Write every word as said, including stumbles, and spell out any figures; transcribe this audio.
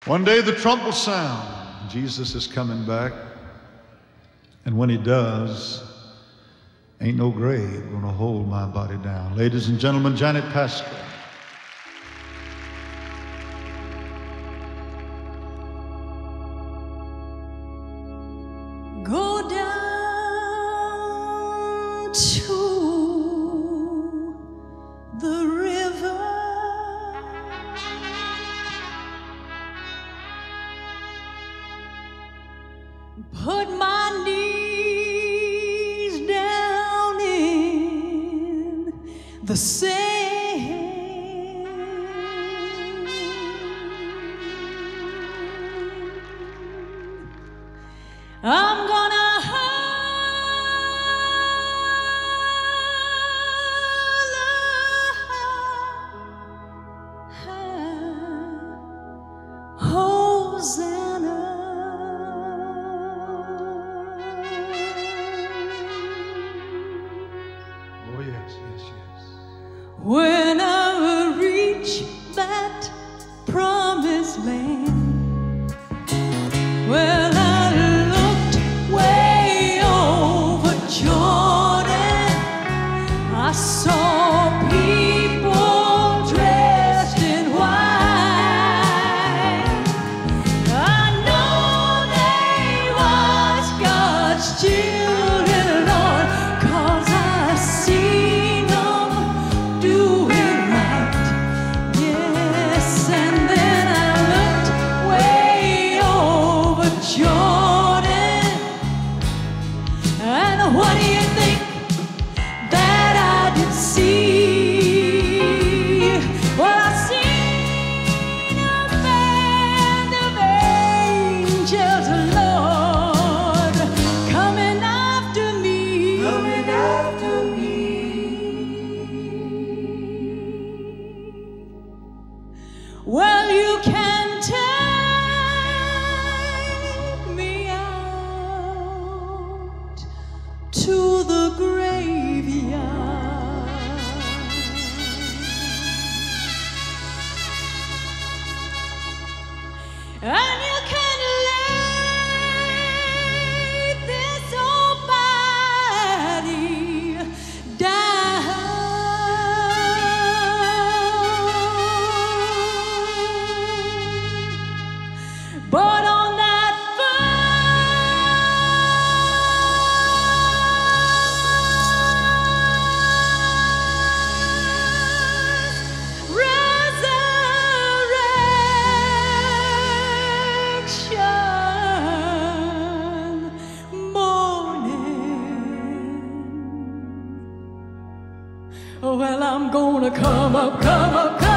One day the trump will sound. Jesus is coming back. And when he does, ain't no grave gonna hold my body down. Ladies and gentlemen, Janet Paschal. Go down to the river, put my knees down in the sand. I'm gonna Hosanna. Oh yes, yes, yes. When I reach that promised land, well, I looked way over Jordan. I saw people dressed in white. I know they was God's children, Lord, 'cause I seen them do it right. Yes, and then I looked way over Jordan, and what do you think that I did see? Well, I seen a band of angels, Lord, coming after me, coming after me. Well, you can take me out to the graveyard, and you can lay this old body down, but on that resurrection morning, well, I'm gonna come up, come up, come